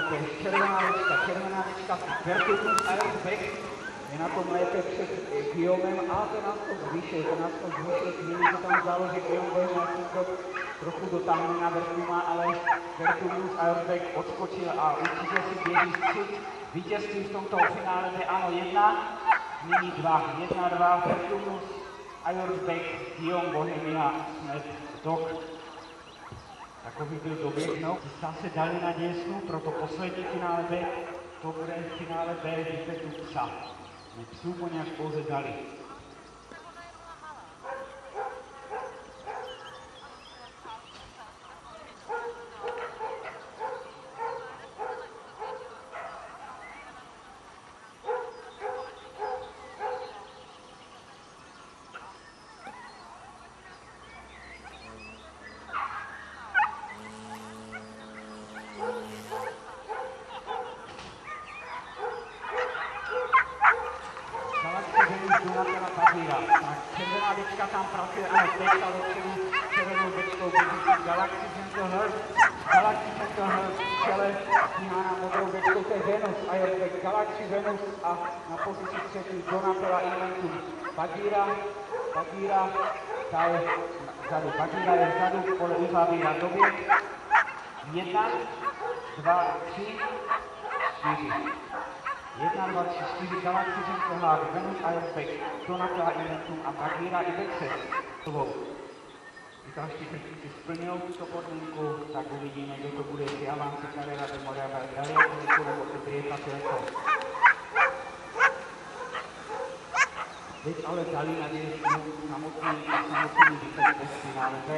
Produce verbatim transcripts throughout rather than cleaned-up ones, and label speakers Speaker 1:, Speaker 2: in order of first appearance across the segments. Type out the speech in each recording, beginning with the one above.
Speaker 1: je červená lička, červená lička, Vertumus Aersbeck je na tom lépe před Guillaumem a ten nás to zvýšil, ten nás to zvýšil, chvíli se tam zdálo, že Guillaume bude nějaký krok trochu dotáhne na Vertuma, ale Vertumus Aersbeck odskočil a určitě si běží střed vítězství v tomto finále, že ano, jedna, nyní dva, jedna, dva, Vertumus Aersbeck, Guillaume Bohemia, Smet, Dog. Takový byl doběh, no. Zase dali na děsnu, proto poslední finále B, to bude finále B, vypetu psa. My psů po nějak pouze dali. Tak červená lička tam pracuje, ano, teďka dopředu červenou ličkou, budící Galaxy Gentle Heart, Galaxy Gentle Heart, v čele stíhána modrou ličkou, to je Venus, Aersbeck, Galaxy Venus a na pozici třetí Donatella Inventum, Bagheera, Bagheera, ta je vzadu, Bagheera je vzadu, pole uzavírá doběh, jedna, dva, tři, čtyři. Jedna, dva, tři, čtyři, Galaxy Gentle Heart, Venus Aersbeck, Donatella Inventum a Bagheera i Vexes. Když další techniky splňují tuto podmínku, tak uvidíme, kdo to bude, jestli Avance Carrera de Moravia Dalia, nebo Ebrieta Telko. Teď ale dali na dějstvu samotný a samotný výsledek z finále B.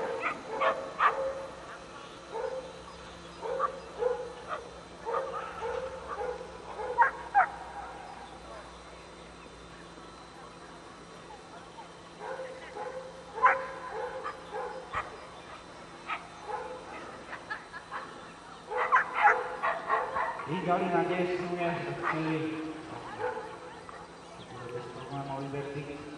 Speaker 1: Když dali na dějstvu, je chvíli, to bude bez problémový verdikt.